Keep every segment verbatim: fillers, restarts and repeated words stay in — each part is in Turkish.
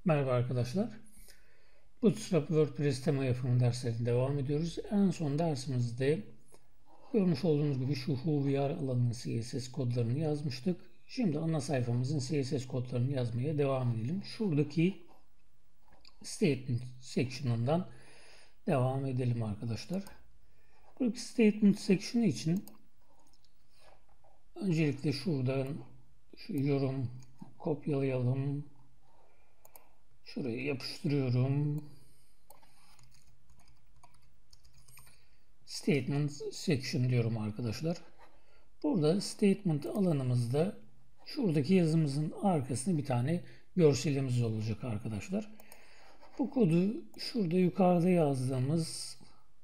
Merhaba arkadaşlar. Bootstrap WordPress tema yapımı derslerine devam ediyoruz. En son dersimizde görmüş olduğunuz gibi şu Who We Are alanının C S S kodlarını yazmıştık. Şimdi ana sayfamızın C S S kodlarını yazmaya devam edelim. Şuradaki Statement section'ından devam edelim arkadaşlar. Buradaki Statement section'ı için öncelikle şuradan şu yorum kopyalayalım. Şuraya yapıştırıyorum. Statement section diyorum arkadaşlar. Burada statement alanımızda şuradaki yazımızın arkasında bir tane görselimiz olacak arkadaşlar. Bu kodu şurada yukarıda yazdığımız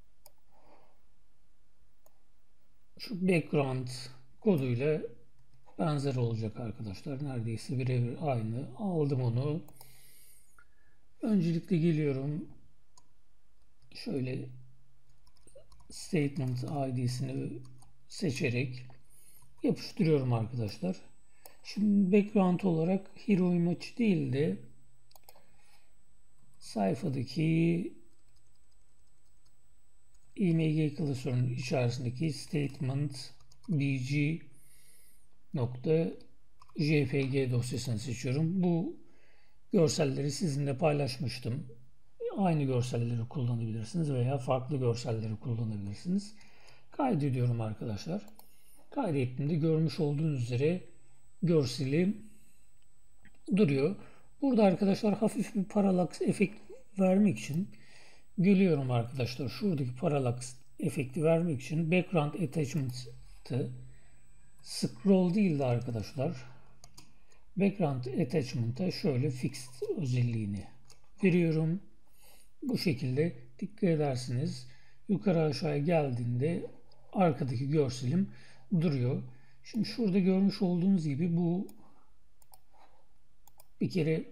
şu background koduyla benzer olacak arkadaşlar. Neredeyse birebir aynı. Aldım onu. Öncelikle geliyorum. Şöyle statement I D'sini seçerek yapıştırıyorum arkadaşlar. Şimdi background olarak hero image değil de sayfadaki img klasörünün içerisindeki statement bg nokta jpg dosyasını seçiyorum. Bu görselleri sizinle paylaşmıştım. Aynı görselleri kullanabilirsiniz veya farklı görselleri kullanabilirsiniz. Kaydediyorum arkadaşlar. Kaydettiğimde görmüş olduğunuz üzere görseli duruyor. Burada arkadaşlar hafif bir parallax efekt vermek için geliyorum arkadaşlar. Şuradaki parallax efekti vermek için background attachment'ı scroll değil de arkadaşlar background attachment'a şöyle fixed özelliğini veriyorum. Bu şekilde dikkat edersiniz. Yukarı aşağıya geldiğinde arkadaki görselim duruyor. Şimdi şurada görmüş olduğunuz gibi bu bir kere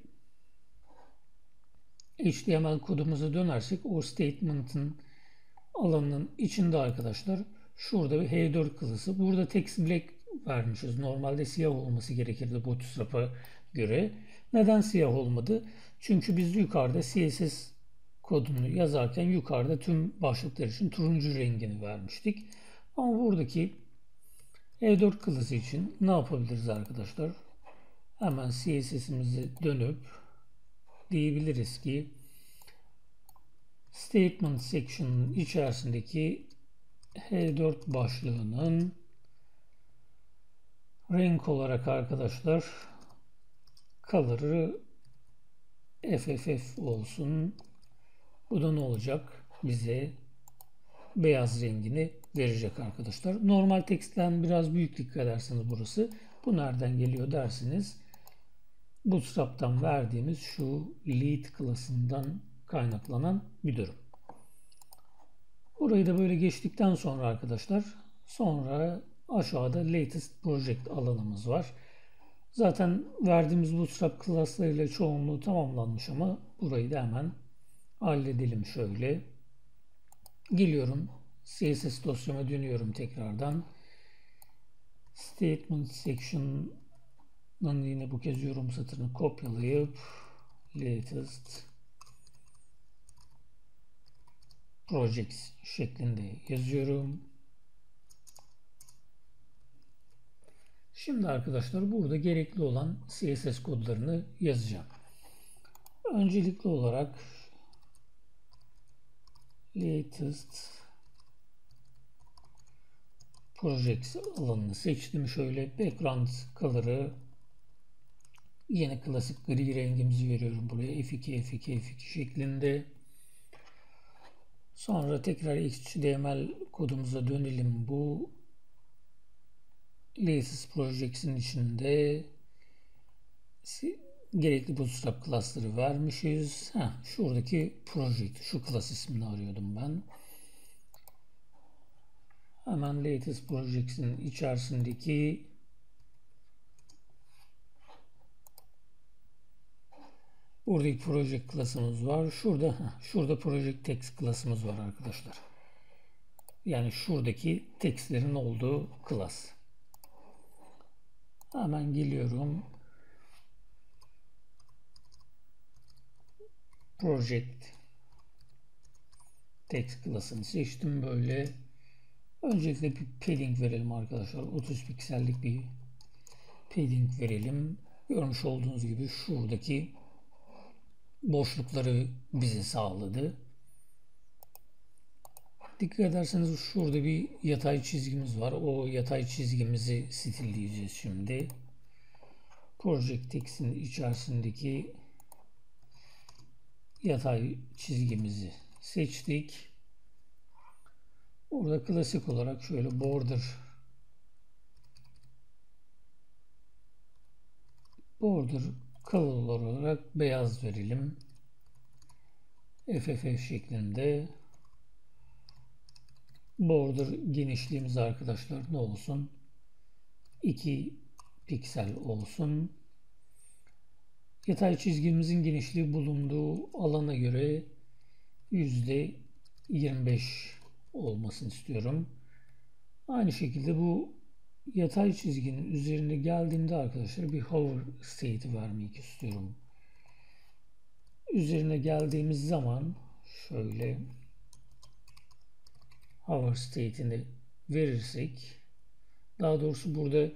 H T M L kodumuza dönersek o statement'ın alanının içinde arkadaşlar şurada bir H dört klası. Burada text black vermişiz. Normalde siyah olması gerekirdi Bootstrap'a göre. Neden siyah olmadı? Çünkü biz yukarıda C S S kodunu yazarken yukarıda tüm başlıklar için turuncu rengini vermiştik. Ama buradaki H dört klası için ne yapabiliriz arkadaşlar? Hemen C S S'imize dönüp diyebiliriz ki statement section'ın içerisindeki H dört başlığının renk olarak arkadaşlar color'ı F F F olsun. Bu da ne olacak? Bize beyaz rengini verecek arkadaşlar. Normal text'ten biraz büyük dikkat ederseniz burası. Bu nereden geliyor dersiniz. Bootstrap'tan verdiğimiz şu lead klasından kaynaklanan bir durum. Burayı da böyle geçtikten sonra arkadaşlar sonra aşağıda latest project alanımız var. Zaten verdiğimiz Bootstrap klaslarıyla çoğunluğu tamamlanmış ama burayı da hemen halledelim şöyle. Geliyorum. C S S dosyama dönüyorum tekrardan. Statement section'dan yine bu kez yorum satırını kopyalayıp latest projects şeklinde yazıyorum. Şimdi arkadaşlar burada gerekli olan C S S kodlarını yazacağım. Öncelikli olarak latest projects alanını seçtim. Şöyle background color'ı yine klasik gri rengimizi veriyorum buraya. F iki F iki F iki şeklinde. Sonra tekrar H T M L kodumuza dönelim. Bu latest projects'in içinde gerekli bootstrap klasları vermişiz. Heh, şuradaki project, şu klas ismini arıyordum ben. Hemen latest projects'in içerisindeki buradaki project klasımız var. Şurada heh, şurada project text klasımız var arkadaşlar. Yani şuradaki textlerin olduğu klas. Hemen geliyorum. project text klasını seçtim böyle. Öncelikle bir padding verelim arkadaşlar. otuz piksellik bir padding verelim. Görmüş olduğunuz gibi şuradaki boşlukları bize sağladı. Dikkat ederseniz şurada bir yatay çizgimiz var. O yatay çizgimizi stilleyeceğiz şimdi. Project Text'in içerisindeki yatay çizgimizi seçtik. Burada klasik olarak şöyle border border color olarak beyaz verelim. F F F şeklinde. Border genişliğimiz arkadaşlar ne olsun? iki piksel olsun. Yatay çizgimizin genişliği bulunduğu alana göre yüzde yirmi beş olmasını istiyorum. Aynı şekilde bu yatay çizginin üzerine geldiğimde arkadaşlar bir hover state vermek istiyorum. Üzerine geldiğimiz zaman şöyle hover state'ini verirsek, daha doğrusu burada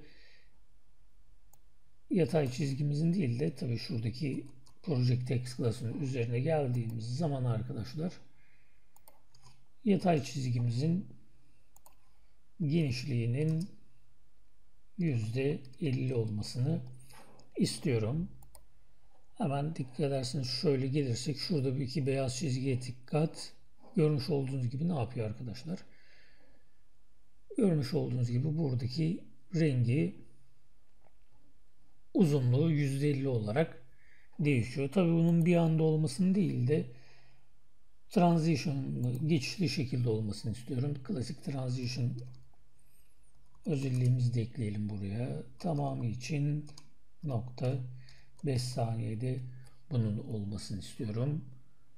yatay çizgimizin değil de tabii şuradaki project text klasının üzerine geldiğimiz zaman arkadaşlar yatay çizgimizin genişliğinin yüzde elli olmasını istiyorum. Hemen dikkat ederseniz şöyle gelirsek şurada bir iki beyaz çizgiye dikkat. Görmüş olduğunuz gibi ne yapıyor arkadaşlar? Görmüş olduğunuz gibi buradaki rengi, uzunluğu yüzde elli olarak değişiyor. Tabii bunun bir anda olmasını değil de transition, geçişli şekilde olmasını istiyorum. Klasik transition özelliğimizi de ekleyelim buraya. Tamamı için nokta beş saniyede bunun olmasını istiyorum.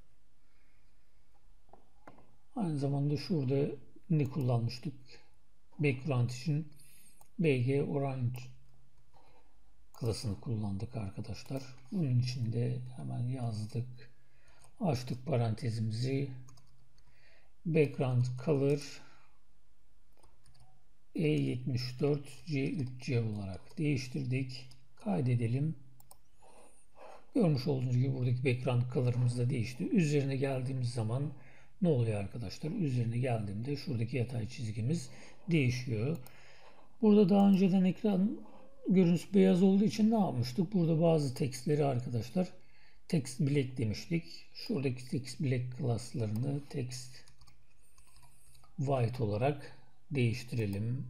Aynı zamanda şurada ne kullanmıştık? Background için B G Orange klasını kullandık arkadaşlar. Bunun için de hemen yazdık. Açtık parantezimizi. Background Color E yetmiş dört C üç C olarak değiştirdik. Kaydedelim. Görmüş olduğunuz gibi buradaki background color'ımız da değişti. Üzerine geldiğimiz zaman ne oluyor arkadaşlar? Üzerine geldiğimde şuradaki yatay çizgimiz değişiyor. Burada daha önceden ekran görüntüsü beyaz olduğu için ne yapmıştık? Burada bazı tekstleri arkadaşlar text black demiştik. Şuradaki text black klaslarını text white olarak değiştirelim.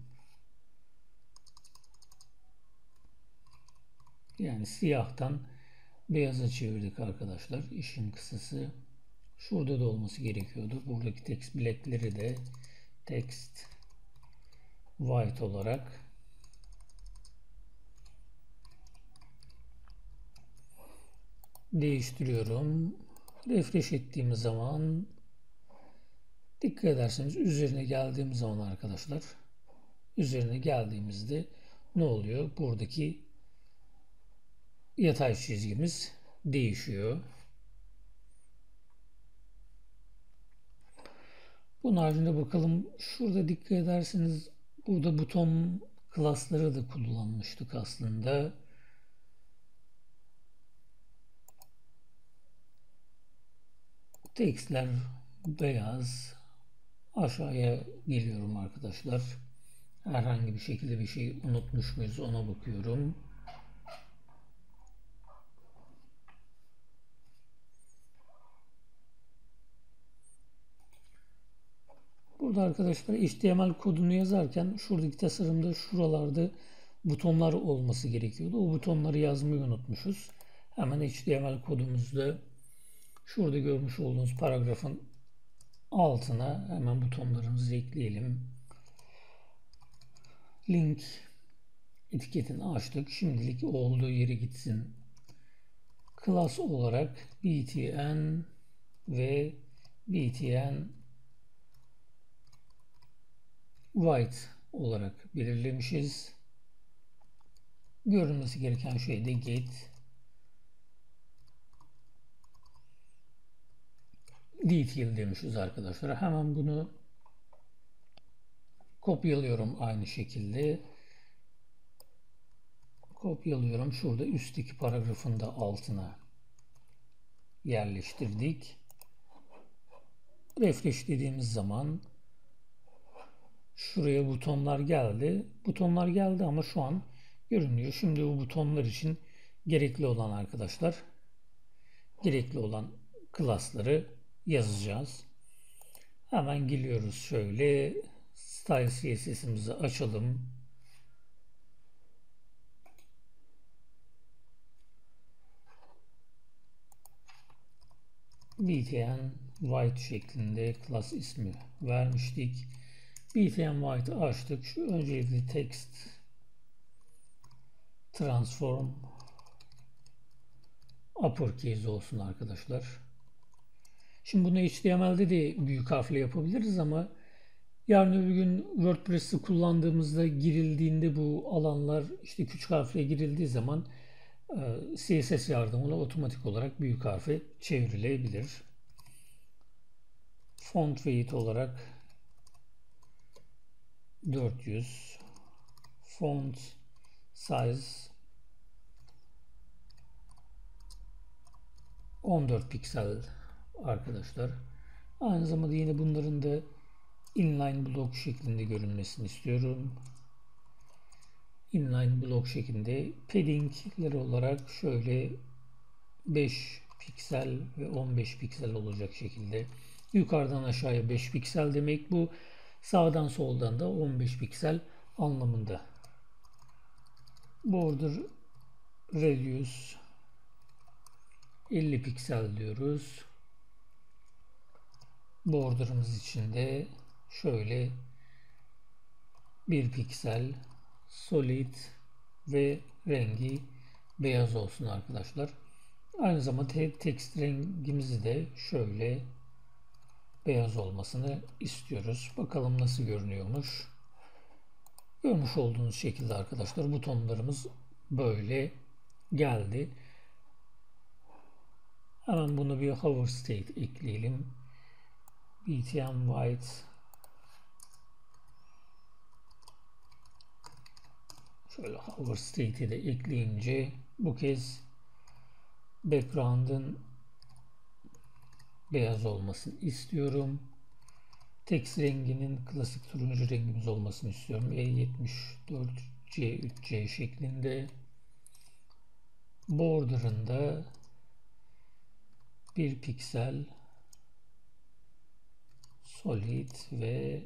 Yani siyahtan beyaza çevirdik arkadaşlar. İşin kısası şurada da olması gerekiyordu. Buradaki text black'leri de text white olarak değiştiriyorum. Refresh ettiğimiz zaman dikkat ederseniz üzerine geldiğim zaman arkadaşlar üzerine geldiğimizde ne oluyor? Buradaki yatay çizgimiz değişiyor. Bunun haricinde bakalım şurada dikkat ederseniz burada buton klasları da kullanmıştık aslında. Tekstler beyaz. Aşağıya geliyorum arkadaşlar. Herhangi bir şekilde bir şey unutmuş muyuz ona bakıyorum. Burada arkadaşlar H T M L kodunu yazarken şuradaki tasarımda şuralarda butonlar olması gerekiyordu. O butonları yazmayı unutmuşuz. Hemen H T M L kodumuzda şurada görmüş olduğunuz paragrafın altına hemen butonlarımızı ekleyelim. Link etiketini açtık. Şimdilik olduğu yere gitsin. Class olarak B T N ve B T N white olarak belirlemişiz. Görülmesi gereken şey de get detail demişiz arkadaşlar. Hemen bunu kopyalıyorum aynı şekilde. Kopyalıyorum. Şurada üstteki paragrafın da altına yerleştirdik. Refresh dediğimiz zaman şuraya butonlar geldi. Butonlar geldi ama şu an görünüyor. Şimdi bu butonlar için gerekli olan arkadaşlar, gerekli olan klasları yazacağız. Hemen geliyoruz şöyle. Style C S S'imizi açalım. btn white şeklinde class ismi vermiştik. btn white açtık. Şu öncelikle text transform uppercase olsun arkadaşlar. Şimdi bunu H T M L'de de büyük harfle yapabiliriz ama yarın öbür gün WordPress'i kullandığımızda girildiğinde bu alanlar işte küçük harfle girildiği zaman C S S yardımıyla otomatik olarak büyük harfe çevrilebilir. Font weight olarak dört yüz, font size on dört piksel arkadaşlar. Aynı zamanda yine bunların da inline block şeklinde görünmesini istiyorum. Inline block şeklinde paddingleri olarak şöyle beş piksel ve on beş piksel olacak şekilde. Yukarıdan aşağıya beş piksel demek bu. Sağdan soldan da on beş piksel anlamında. Border radius elli piksel diyoruz. Border'ımız içinde şöyle bir piksel solid ve rengi beyaz olsun arkadaşlar. Aynı zamanda text rengimizi de şöyle beyaz olmasını istiyoruz. Bakalım nasıl görünüyormuş. Görmüş olduğunuz şekilde arkadaşlar butonlarımız böyle geldi. Hemen bunu bir hover state ekleyelim. btn white şöyle hover state'i de ekleyince bu kez background'ın beyaz olmasını istiyorum. Text renginin klasik turuncu rengimiz olmasını istiyorum. E yetmiş dört C üç C şeklinde. Border'ında bir piksel solid ve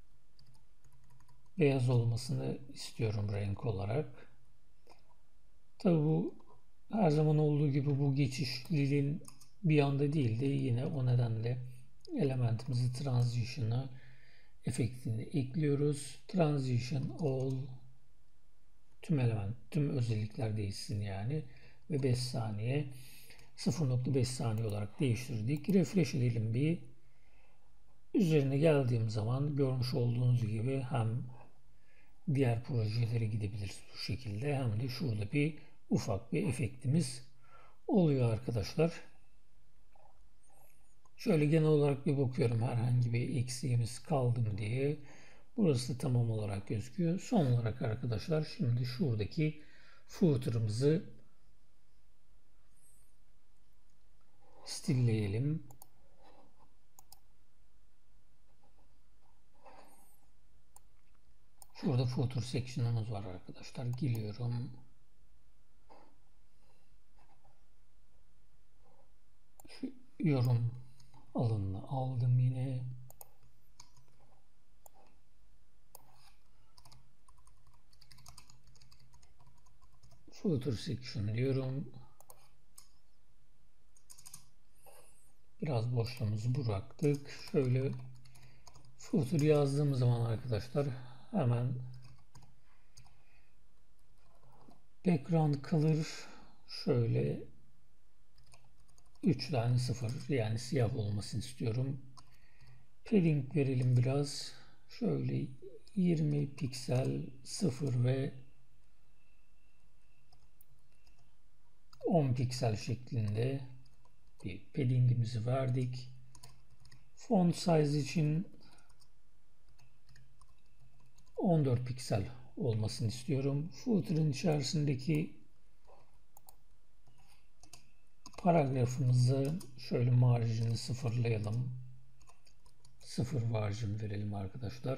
beyaz olmasını istiyorum renk olarak. Tabi bu her zaman olduğu gibi bu geçişliliğin bir anda değil de yine o nedenle elementimizi transition'a efektini ekliyoruz. Transition all tüm element, tüm özellikler değişsin yani ve beş saniye sıfır nokta beş saniye olarak değiştirdik. Refresh edelim bir. Üzerine geldiğim zaman görmüş olduğunuz gibi hem diğer projelere gidebiliriz bu şekilde hem de şurada bir ufak bir efektimiz oluyor arkadaşlar. Şöyle genel olarak bir bakıyorum herhangi bir eksiğimiz kaldı mı diye. Burası tamam olarak gözüküyor. Son olarak arkadaşlar şimdi şuradaki footer'ımızı stilleyelim. Şurada footer section'ımız var arkadaşlar. Geliyorum. Şu yorum alanını aldım yine. Footer section diyorum. Biraz boşluğumuzu bıraktık. Şöyle footer yazdığımız zaman arkadaşlar hemen background color şöyle üç tane sıfır yani siyah olmasını istiyorum. Padding verelim biraz. Şöyle yirmi piksel sıfır ve on piksel şeklinde bir paddingimizi verdik. Font size için on dört piksel olmasını istiyorum. Footer'ın içerisindeki paragrafımızı şöyle marjini sıfırlayalım. Sıfır marjin verelim arkadaşlar.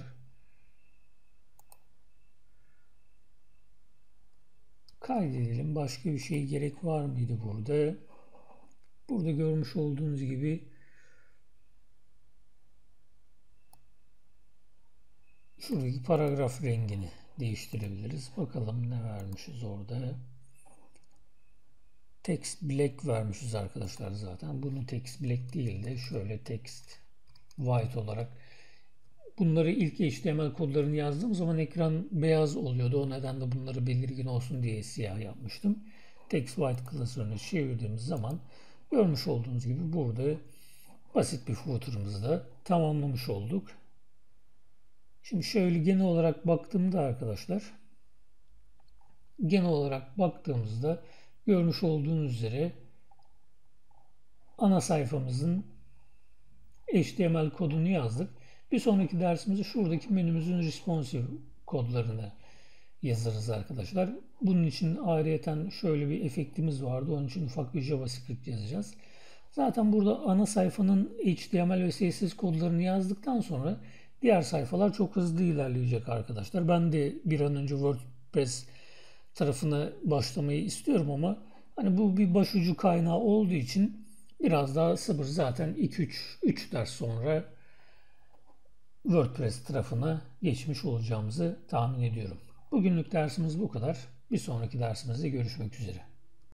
Kaydedelim. Başka bir şey gerek var mıydı burada? Burada görmüş olduğunuz gibi şuradaki paragraf rengini değiştirebiliriz. Bakalım ne vermişiz orada. Text black vermişiz arkadaşlar zaten. Bunu text black değil de şöyle text white olarak. Bunları ilk H T M L kodlarını yazdığım zaman ekran beyaz oluyordu. O nedenle bunları belirgin olsun diye siyah yapmıştım. Text white klasörünü çevirdiğimiz zaman görmüş olduğunuz gibi burada basit bir footer'ımızı da tamamlamış olduk. Şimdi şöyle genel olarak baktığımda arkadaşlar, genel olarak baktığımızda görmüş olduğunuz üzere ana sayfamızın H T M L kodunu yazdık. Bir sonraki dersimizde şuradaki menümüzün responsive kodlarını yazarız arkadaşlar. Bunun için ayrıyeten şöyle bir efektimiz vardı. Onun için ufak bir JavaScript yazacağız. Zaten burada ana sayfanın H T M L ve C S S kodlarını yazdıktan sonra diğer sayfalar çok hızlı ilerleyecek arkadaşlar. Ben de bir an önce WordPress tarafına başlamayı istiyorum ama hani bu bir başucu kaynağı olduğu için biraz daha sabır. Zaten iki üç üç ders sonra WordPress tarafına geçmiş olacağımızı tahmin ediyorum. Bugünlük dersimiz bu kadar. Bir sonraki dersimizde görüşmek üzere.